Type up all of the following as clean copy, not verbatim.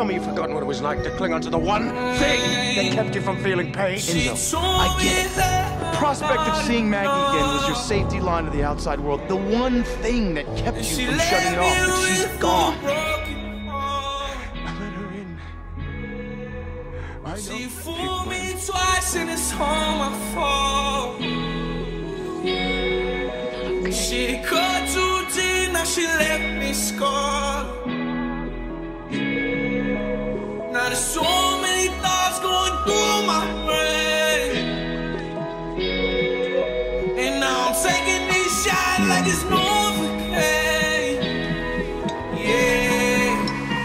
tell me you've forgotten what it was like to cling onto the one thing that kept you from feeling pain. Enzo, I get it. The prospect of seeing Maggie again was your safety line to the outside world. The one thing that kept you from shutting it off, but she's gone. She fooled me twice and it's home I fall. She cut too deep, now she left me scarred. Now there's so many thoughts going through my brain, and now I'm taking these shots like it's Novocaine. Yeah.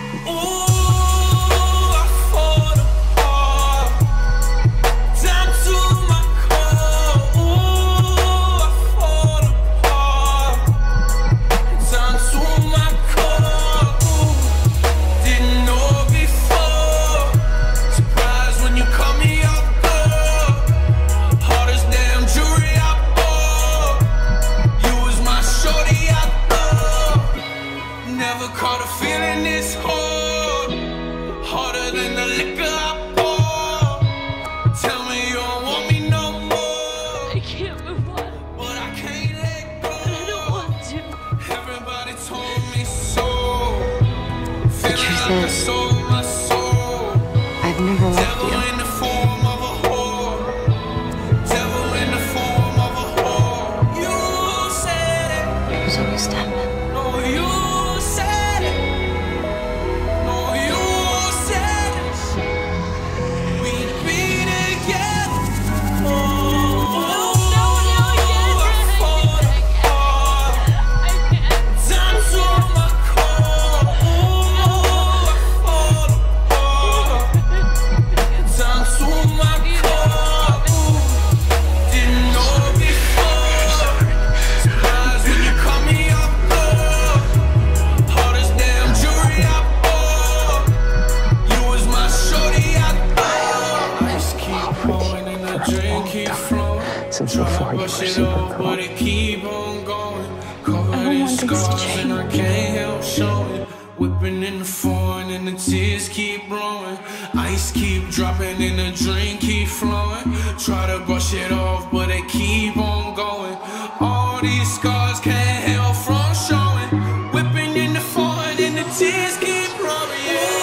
Ooh, I fall apart. Down to my core. Ooh, I fall apart. Down to my core. Ooh, didn't know before. Surprised when you call me up, girl. Hardest damn jewelry I bought. You was my shorty I thought. Never caught a feeling this hard. Harder than the liquor I pour. Tell me you don't want me no more. I can't move on. But I can't let go. I don't want to. Everybody told me so. Feeling truth like I is, sold my soul. I've never loved Devil you. in the form of a whore. Devil in the form of a whore. You said it. It was always done. No, you said it. No, you said it. We'd be together. Oh, I fall apart. I can't. Down to my core. Oh, I fall apart. Down to my core. Ooh, didn't know before. Surprised when you call me up, girl. Hardest damn jewelry I bought. You was my shorty I thought. I just keep pouring and the drink keep flowing. Since Try before to you were brush it super off, cool. but it keep on going. I Covered don't in want things to scars and I change. can't help showing. Whipping in the foreign and the tears keep blowing. Ice keep dropping and the drink keep flowing. Try to brush it off, but it keep on going. All these scars can't help from showing. Whipping in the foreign and the tears keep blowing. Yeah.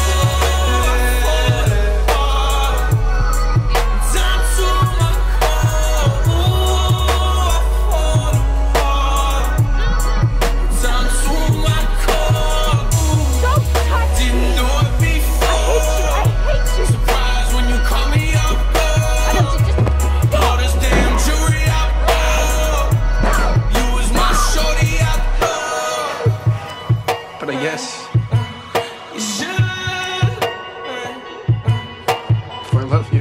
Down to my core. Ooh, I fall apart. Down to my core. Ooh, Don't touch me. didn't know it before. I hate you. Surprised when you call me up, girl. Don't you just All this damn jewelry I bought. You was my shorty I thought. But I guess You should. if I love you,